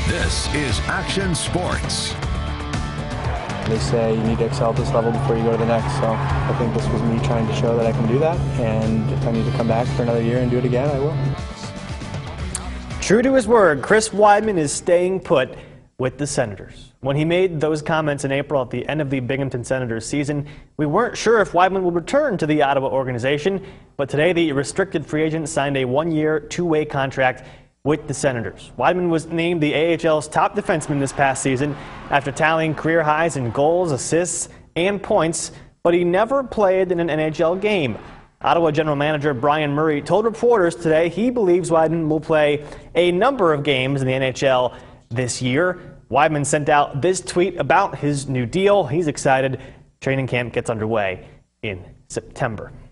This is Action Sports. They say you need to excel at this level before you go to the next, so I think this was me trying to show that I can do that, and if I need to come back for another year and do it again, I will. True to his word, Chris Wideman is staying put with the Senators. When he made those comments in April at the end of the Binghamton Senators season, we weren't sure if Wideman would return to the Ottawa organization, but today the restricted free agent signed a one-year, two-way contract with the Senators. Wideman was named the AHL's top defenseman this past season after tallying career highs in goals, assists, and points, but he never played in an NHL game. Ottawa general manager Brian Murray told reporters today he believes Wideman will play a number of games in the NHL this year. Wideman sent out this tweet about his new deal. He's excited. Training camp gets underway in September.